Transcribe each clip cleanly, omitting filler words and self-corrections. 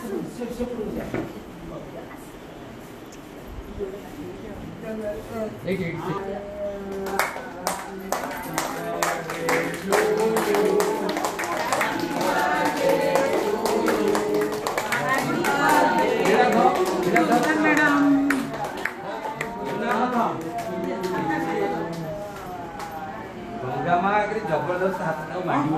एक एक जबरदस्त हाथ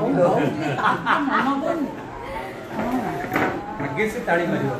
आगे से ताड़ी मारियो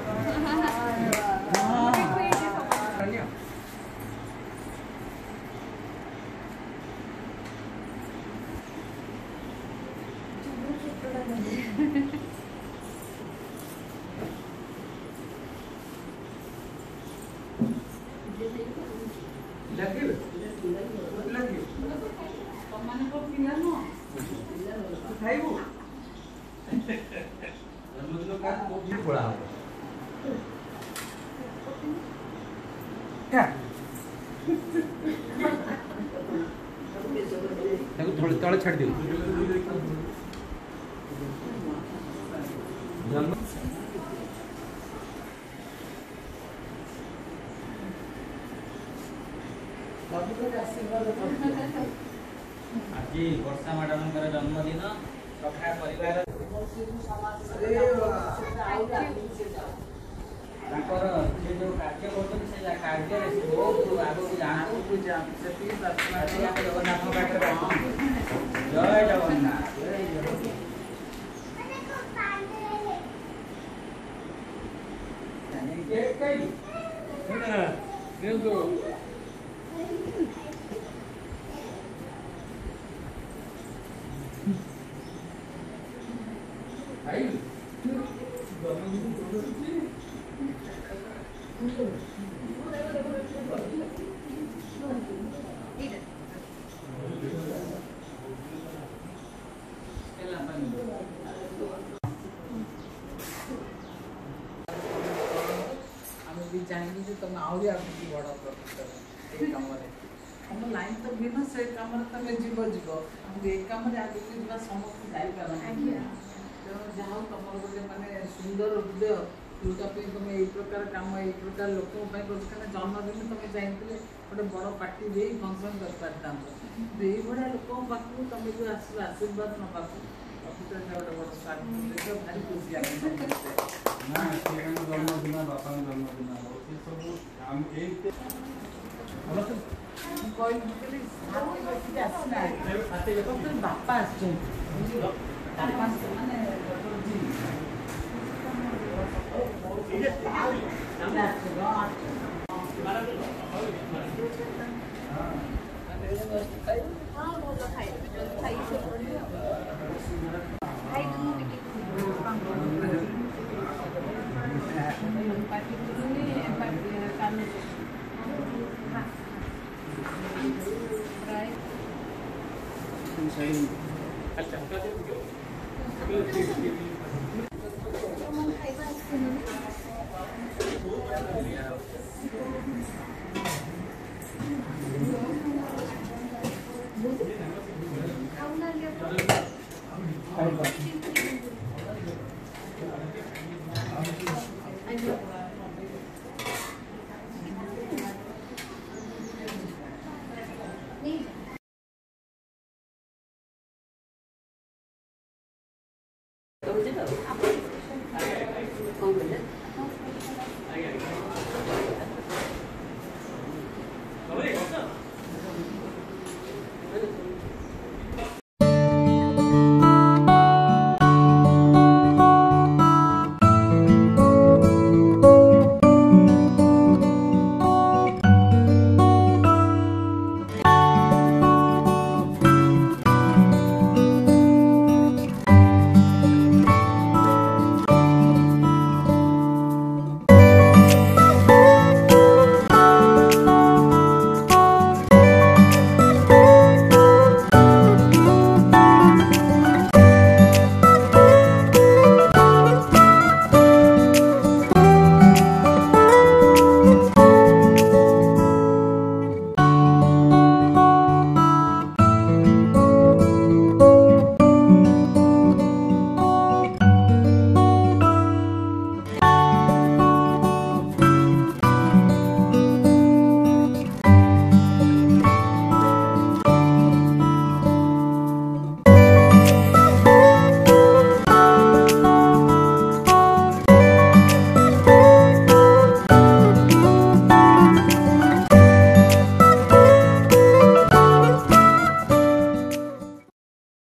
थोड़े तले छाड़ दियो आज वर्षा मैडम जन्मदिन सखा परिवार जो कार्य कर कार्य बहुत आगे जातु जगन्नाथ जय जगन्नाथ चाहिए जो तुम आहरी आगे बड़ प्रकृत कम तुम लाइन तो भिन्न से कम तुम जीव जीव ये कम आगे जा समस्त जापार तेणु जहाँ तुम गोटे मानने सुंदर हृदय जोटा तुम यही प्रकार कम यही प्रकार लोक जन्मदिन तुम चाहिए गोटे बड़ पार्टी दे फंक्शन कर पारता भाया लोक पाखु तुम जो आस आशीर्वाद ना गोटे बड़ स्वागत भारी खुशी जन्मदिन बापा जन्मदिन बापा